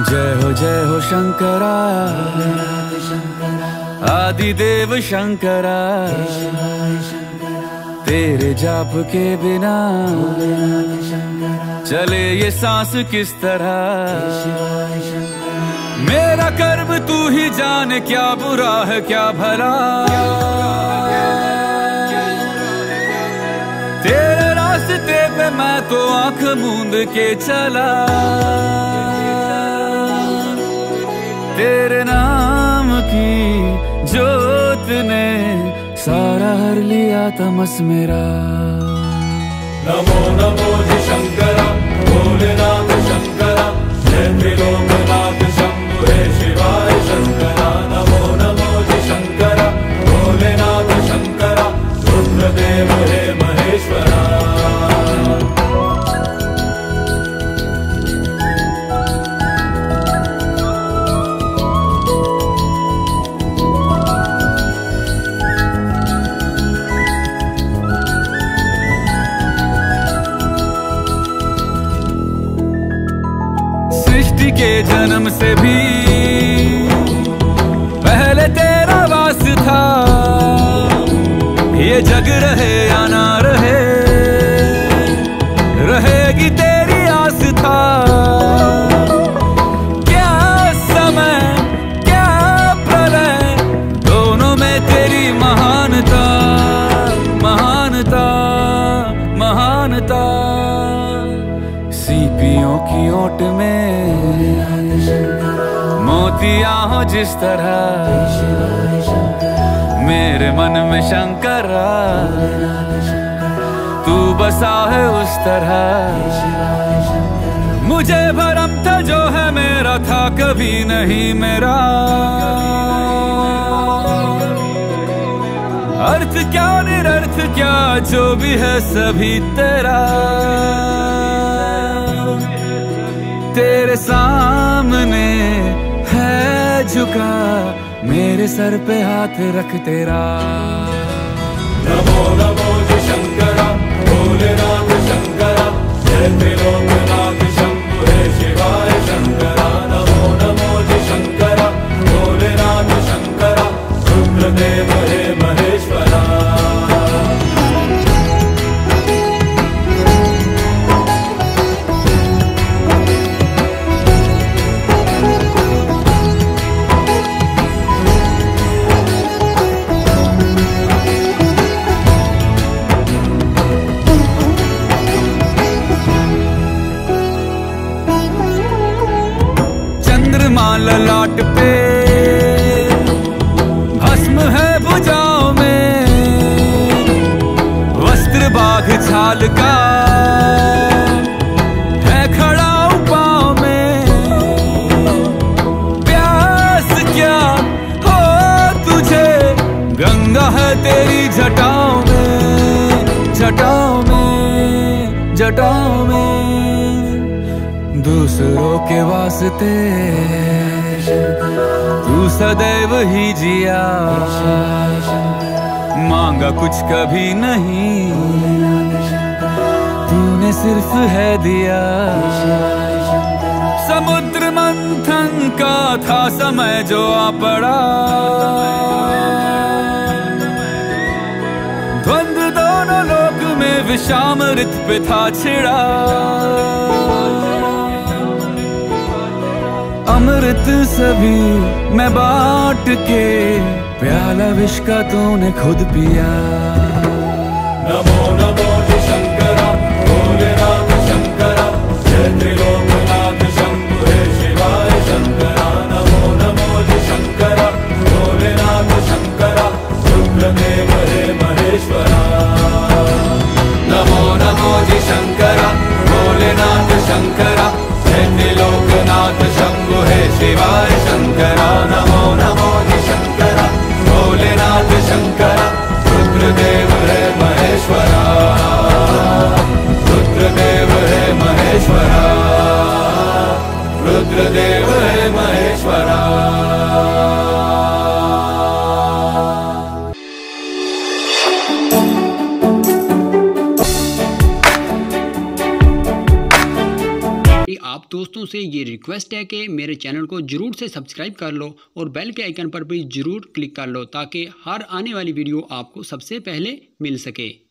जय हो शंकरा, आदिदेव शंकरा। तेरे जाप के बिना चले ये सांस किस तरह। मेरा कर्म तू ही जाने, क्या बुरा है क्या भला। तेरे रास्ते पे मैं तो आंख मूंद के चला। तेरे नाम की जोत ने सारा हर लिया तमस मेरा। नमो नमो जी शंकरा, भोलेनाथ शंकरा, जय त्रिलोकनाथ शंभु हे शिवाय शंकरा। नमो नमो जी शंकरा, भोलेनाथ शंकरा, रुद्रदेव हे महेश्वरा। सृष्टि के जन्म से भी पहले तेरा वास था। ये जग रहे या ना रहे, रहेगी तेरी आस था। क्या समय क्या प्रलय, दोनों में तेरी महानता महानता महानता। सीपियों की ओट में मोतियां हो जिस तरह, मेरे मन में शंकरा तू बसा है उस तरह। मुझे भरम था जो है मेरा था कभी नहीं मेरा। अर्थ क्या निरर्थ क्या जो भी है सभी तेरा। तेरे सामने है झुका मेरे सर पे हाथ रख तेरा। नमो नमो जी शंकरा, भोलेनाथ शंकरा, जय त्रिलोकनाथ शंभु हे शिवाय शंकरा। नमो नमो जी शंकरा, भोलेनाथ शंकरा, रुद्रदेव हे महेश्वरा। ललाट पे भस्म है भुजाओं में, वस्त्र बाघ छाल का है खड़ा पाँव में। प्यास क्या हो तुझे, गंगा है तेरी जटाओं में जटाओं में जटाओं में। दूसरों के वास्ते तू सदैव ही जिया, मांगा कुछ कभी नहीं तूने सिर्फ है दिया। समुद्र मंथन का था समय जो आ पड़ा, द्वंद्व दोनों लोक में विषामृत पे था छिड़ा। अमृत सभी मैं बांट के, प्याला विष का तूने खुद पिया। नमो नमो जी शंकरा, भोलेनाथ शंकरा, जय त्रिलोकनाथ शंभु हे शिवाय शंकरा। नमो नमो जी शंकरा, भोलेनाथ शंकरा, रुद्रदेव हे महेश्वरा। नमो नमो जी शंकरा, भोलेनाथ शंकरा, जय त्रिलोकनाथ शंभु हे शिवाय शंकरा। नमो नमो जी शंकरा, भोलेनाथ शंकरा, रुद्रदेव हे महेश्वरा। रुद्रदेव हे महेश्वरा, रुद्रदेव हे महेश्वरा। आप दोस्तों से ये रिक्वेस्ट है कि मेरे चैनल को ज़रूर से सब्सक्राइब कर लो और बेल के आइकन पर भी ज़रूर क्लिक कर लो ताकि हर आने वाली वीडियो आपको सबसे पहले मिल सके।